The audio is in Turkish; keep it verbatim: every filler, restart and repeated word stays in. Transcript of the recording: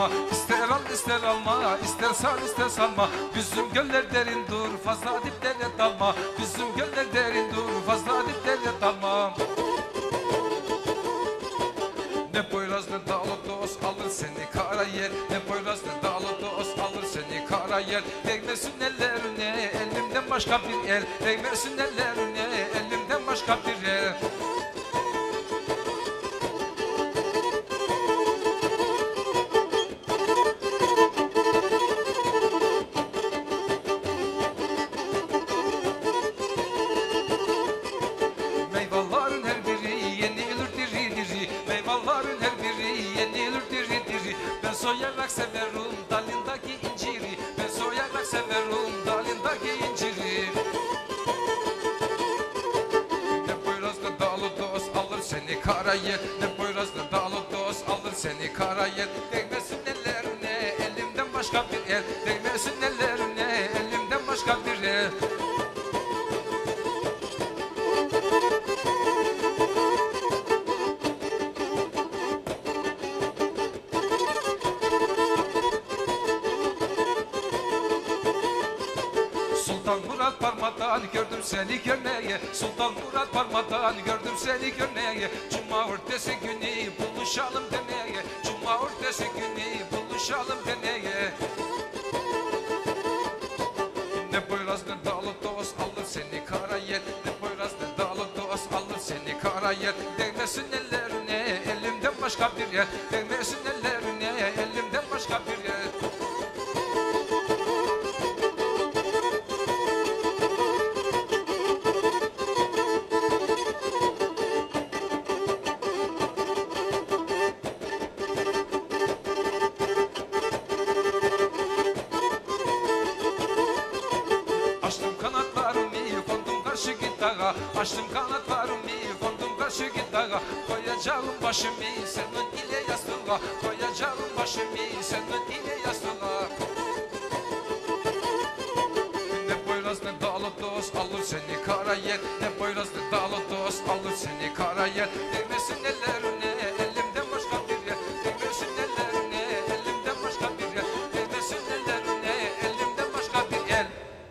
alma. İster al ister alma, ister sal ister salma. Bizim göller derin dur, fazla diplere dalma. Bizim göller derin dur, fazla diplere dalma. Ne Poyraz ne Dağlıdos alır seni kara yer. Ne Poyraz ne Dağlıdos alır seni kara yer. Değmesin ellerine elimden başka bir el. Değmesin ellerine elimden başka bir el. Meyvaların her biri yenilir diri diri. Meyvaların her biri yenilir diri diri. Ben soyarak severim dalındaki inciri. Ben soyarak severim dalındaki inciri. Ne Poyraz ne Dağlıdos alır seni kara yer. Ne Poyraz ne Dağlıdos alır seni kara yer. Değmesin ellerine elimden başka bir el. Değmesin ellerine elimden başka bir el. Sultan Murat Parmadan gördüm seni görmeye. Sultan Murat Parmadan gördüm seni görmeye. Cuma ortası günü buluşalım demeye. Cuma ortası günü buluşalım demeye. Ne Poyraz ne Dağlıdos alır seni kara yer. Ne Poyraz ne Dağlıdos alır seni kara yer. Değmesin ellerine elimden başka bir yer. Değmesin ellerine elimden başka bir yer. Açtım kanatlarımı kondum karşı gidağa. Açtım kanatlarımı kondum karşı gidağa. Koyacağım başımı senin ile yastığa. Koyacağım başımı senin ile yastığa. Ne Poyraz ne Dağlıdos alır seni kara yer. Ne Poyraz ne Dağlıdos alır seni kara yer.